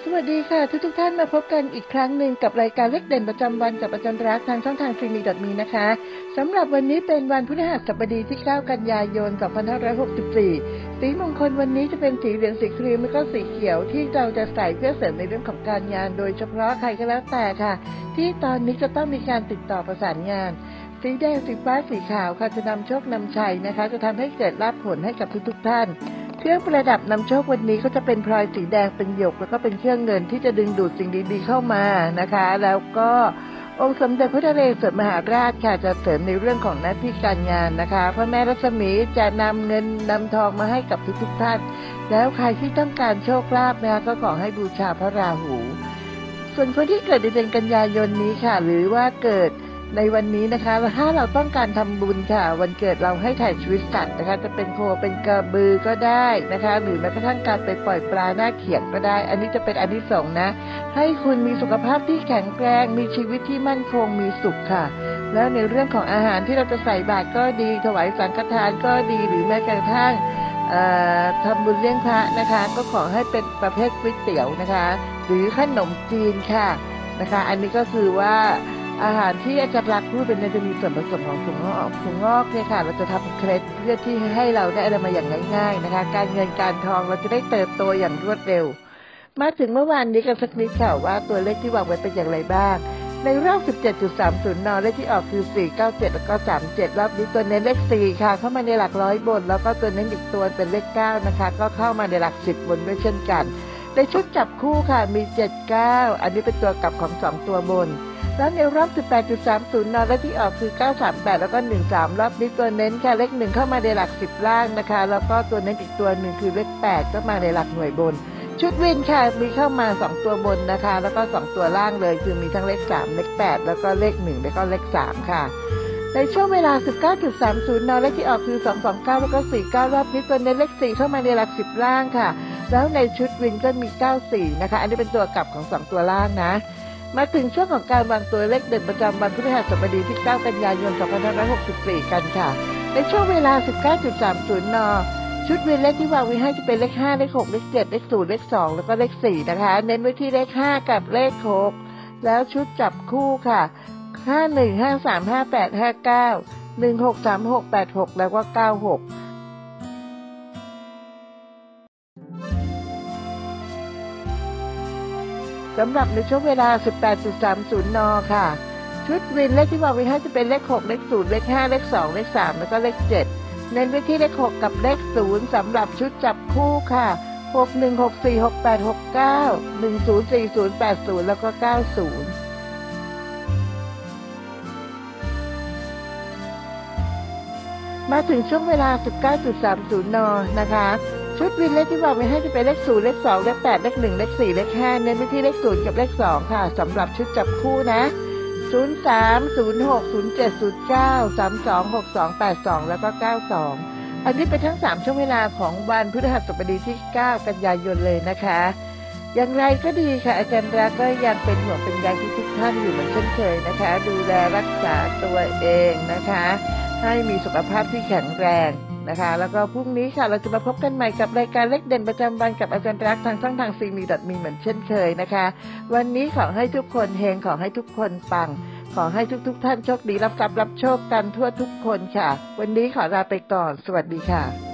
สวัสดีค่ะทุกท่านมาพบกันอีกครั้งหนึ่งกับรายการเลขเด่นประจำวันกับอาจารย์รักทางช่องทางfreeme.meนะคะสำหรับวันนี้เป็นวันพฤหัสบดีที่9กันยายน2564สีมงคลวันนี้จะเป็นสีเหลืองสีครีมและก็สีเขียวที่เราจะใส่เพื่อเสริมในเรื่องของการงานโดยเฉพาะใครก็แล้วแต่ค่ะที่ตอนนี้จะต้องมีการติดต่อประสานงานสีแดงสีฟ้าสีขาวค่ะจะนำโชคนำชัยนะคะจะทำให้เกิดลาภผลให้กับทุกท่านเครื่องประดับนำโชควันนี้ก็จะเป็นพลอยสีแดงเป็นหยกแล้วก็เป็นเครื่องเงินที่จะดึงดูดสิ่งดีๆเข้ามานะคะแล้วก็องค์สมเด็จพระนเรศวรมหาราชค่ะจะเสริมในเรื่องของหน้าที่การงานนะคะพระแม่รัศมีจะนำเงินนำทองมาให้กับทุกท่านแล้วใครที่ต้องการโชคลาภนะคะก็ขอให้บูชาพระราหูส่วนคนที่เกิดในเดือนกันยายนนี้ค่ะหรือว่าเกิดในวันนี้นะคะถ้าเราต้องการทำบุญค่ะวันเกิดเราให้ถ่ายชีวิตสัตว์นะคะจะเป็นโคเป็นกระบือก็ได้นะคะหรือแม้กระทั่งการไปปล่อยปลาหน้าเขียงก็ได้อันนี้จะเป็นอานิสงส์นะให้คุณมีสุขภาพที่แข็งแรงมีชีวิตที่มั่นคงมีสุขค่ะแล้วในเรื่องของอาหารที่เราจะใส่บาตรก็ดีถวายสังฆทานก็ดีหรือแม้กระทั่งทำบุญเลี้ยงพระนะคะก็ขอให้เป็นประเภทก๋วยเตี๋ยวนะคะหรือขนมจีนค่ะนะคะอันนี้ก็คือว่าอาหารที่อาจารย์รักพูดเป็นจะมีส่วนผสมของถั่วงอกเนี่ยค่ะเราจะทำเคล็ดเพื่อที่ให้เราได้อะไรมาอย่างง่ายๆนะคะการเงินการทองเราจะได้เติบโตอย่างรวดเร็วมาถึงเมื่อวานนี้กันสักนิดค่ะว่าตัวเลขที่วางไว้เป็นอย่างไรบ้างในรอบ 17.30 นเลขที่ออกคือ497แล้วก็37รอบนี้ตัวเน้นเลข4ค่ะเข้ามาในหลักร้อยบนแล้วก็ตัวเน้นอีกตัวเป็นเลข9นะคะก็เข้ามาในหลัก10บนด้วยเช่นกันในชุดจับคู่ค่ะมี79อันนี้เป็นตัวกลับของ2ตัวบนแล้วในรอบ 18.30 นเลขที่ออกคือ938แล้วก็13รอบนี้ตัวเน้นค่ะเลข1เข้ามาในหลัก10ล่างนะคะแล้วก็ตัวเน้นอีกตัวหนึ่งคือเลข8ก็มาในหลักหน่วยบนชุดวินค่ะมีเข้ามา2ตัวบนนะคะแล้วก็2ตัวล่างเลยคือมีทั้งเลข3เลข8แล้วก็เลข1แล้วก็เลข3ค่ะในช่วงเวลา 19.30 นเลขที่ออกคือ229แล้วก็49รอบนี้ตัวเน้นเลข4เข้ามาในหลัก10ล่างค่ะแล้วในชุดวินก็มี94นะคะอันนี้เป็นตัวกลับของ2ตัวล่างนะมาถึงช่วงของการวางตัวเลขเด่นประจำวันพฤหัสบดีที่9กันยายน2564กันค่ะในช่วงเวลา 19.30 นชุดวินเลขที่วางไว้ให้จะเป็นเลข5เลข6เลข7เลข0เลข2แล้วก็เลข4นะคะเน้นไว้ที่เลข5กับเลข6แล้วชุดจับคู่ค่ะ51 53 58 59 16 36 86แล้วก็96สำหรับในช่วงเวลา 18.30 นค่ะชุดวินเลขที่วางไว้ให้จะเป็นเลข6เลข0เลข5เลข2เลข3แล้วก็เลข7เน้นไว้ที่เลข6กับเลข0สำหรับชุดจับคู่ค่ะ61 64 68 69 10 40 80แล้วก็90มาถึงช่วงเวลา 19.30 นนะคะชุดวินเลขที่วางไว้ให้จะเป็นเลข0เลข2เลข8เลข1เลข4เลข5เน้นไปที่เลข0กับเลข2ค่ะสำหรับชุดจับคู่นะ03 06 07 09 32 62 82แล้วก็92อันนี้เป็นทั้ง3ช่วงเวลาของวันพฤหัสบดีที่9กันยายนเลยนะคะอย่างไรก็ดีค่ะอาจารย์รักก็ยังเป็นห่วงเป็นใยทุกท่านอยู่เหมือนเช่นเคยนะคะดูแลรักษาตัวเองนะคะให้มีสุขภาพที่แข็งแรงนะคะแล้วก็พรุ่งนี้ค่ะเราจะมาพบกันใหม่กับรายการเลขเด่นประจำวันกับอาจารย์รักทางช่องทางfreeme.meเหมือนเช่นเคยนะคะวันนี้ขอให้ทุกคนเฮงขอให้ทุกคนปังขอให้ทุกท่านโชคดีรับทรัพย์รับโชคกันทั่วทุกคนค่ะวันนี้ขอลาไปก่อนสวัสดีค่ะ